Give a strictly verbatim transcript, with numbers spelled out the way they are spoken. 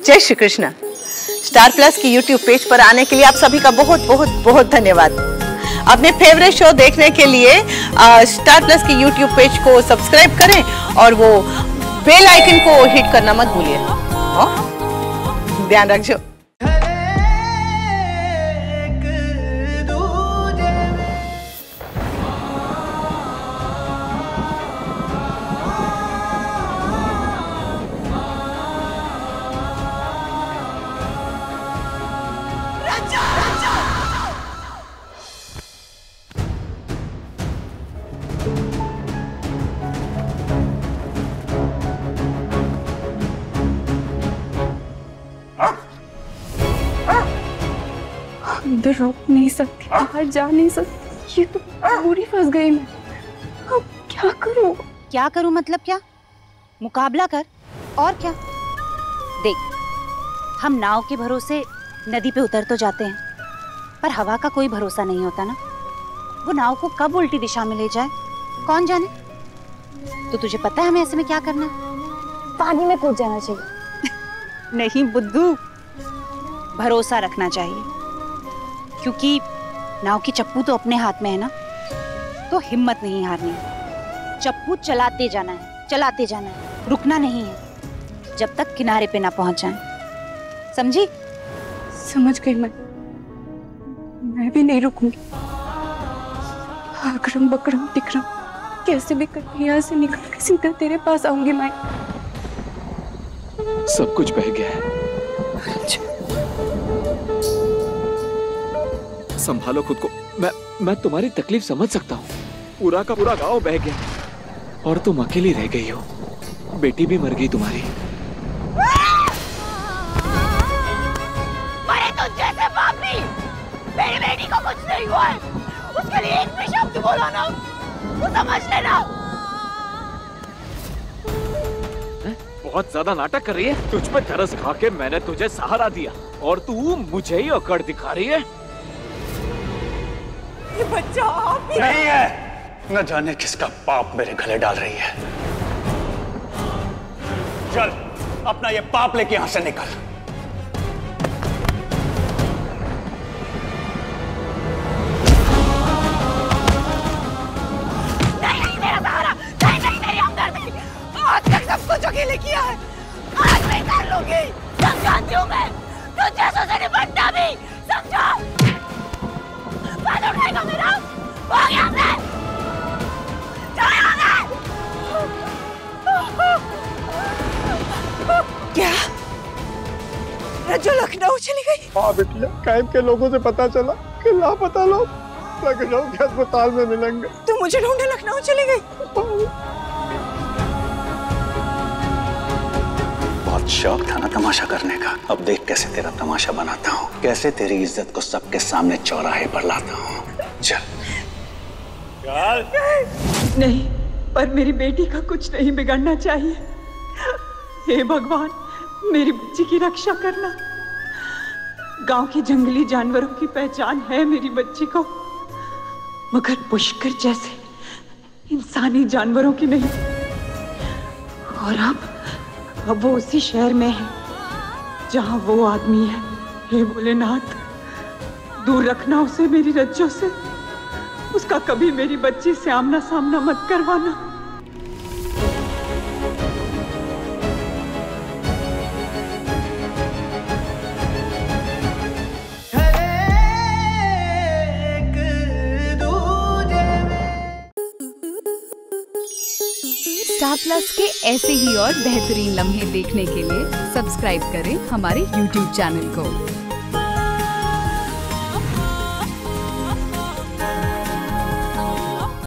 जय Shri Krishna. Star plus की YouTube page पर आने के लिए आप सभी का बहुत बहुत बहुत धन्यवाद। अपने फेवरेट शो देखने के लिए आ, स्टार प्लस की यूट्यूब पेज को सब्सक्राइब करें और वो बेल आइकन को हिट करना मत भूलिए। ध्यान रखिए। अंदर रोक नहीं सकती, बाहर जा नहीं सकती, ये तो पूरी फंस गई मैं। अब क्या करूं? क्या करूं मतलब क्या? मुकाबला कर और क्या। देख, हम नाव के भरोसे नदी पे उतर तो जाते हैं, पर हवा का कोई भरोसा नहीं होता ना। वो नाव को कब उल्टी दिशा में ले जाए कौन जाने। तो तुझे पता है हमें ऐसे में क्या करना है? पानी में कूद जाना चाहिए। नहीं बुद्धू, भरोसा रखना चाहिए, क्योंकि नाव की चप्पू तो अपने हाथ में है ना। तो हिम्मत नहीं हारनी है, चप्पू चलाते जाना है, चलाते जाना है, रुकना नहीं है जब तक किनारे पे ना पहुंच जाए। समझी? समझ गई मैं मैं भी नहीं रुकूंगी। अकरम बकरम तिकरम कैसे भी करके यहाँ से निकल के सीधा तेरे पास आऊंगी मैं। सब कुछ बह गया है। संभालो खुद को। मैं मैं तुम्हारी तकलीफ समझ सकता हूँ। पूरा का पूरा गांव बह गया और तुम अकेली रह गई हो। बेटी भी मर गई तुम्हारी। मरे तो जैसे पापी, मेरी बेटी को कुछ नहीं हुआ है, उसके लिए एक भी शब्द बोला ना, वो समझ लेना। बहुत ज्यादा नाटक कर रही है। तुझ पे तरस खा के मैंने तुझे सहारा दिया और तू मुझे ही अकड़ दिखा रही है। ये बच्चा आप ही नहीं है। न जाने किसका पाप मेरे गले डाल रही है। चल अपना ये पाप लेके यहां से निकल। नहीं नहीं मेरा सहारा, नहीं नहीं मेरी हमदर्दी। आज तक सब कुछ अकेले किया है, आज मैं कर लूंगी। सब जानती हूँ मैं, तो जैसों से निपटना भी, समझा? बात उठाएगा मेरा, हो गया मैं। क्या रज्जू लखनऊ चली गई? हाँ बिटिया, कैब के लोगों से पता चला कि लापता लोग लखनऊ के अस्पताल में मिलेंगे। तो मुझे ढूंढने लखनऊ चली गई? बहुत शौक था ना तमाशा करने का। अब देख कैसे तेरा तमाशा बनाता हूँ, कैसे तेरी इज्जत को सबके सामने चौराहे पर लाता हूँ। चल चल। नहीं, पर मेरी बेटी का कुछ नहीं बिगड़ना चाहिए। हे भगवान, मेरी बच्ची की रक्षा करना। गांव के जंगली जानवरों की पहचान है मेरी बच्ची को, मगर पुष्कर जैसे इंसानी जानवरों की नहीं। और अब अब वो उसी शहर में है जहां वो आदमी है। हे भोलेनाथ, दूर रखना उसे मेरी रज्जों से। उसका कभी मेरी बच्ची से आमना सामना मत करवाना। स्टार प्लस के ऐसे ही और बेहतरीन लम्हे देखने के लिए सब्सक्राइब करें हमारे यूट्यूब चैनल को।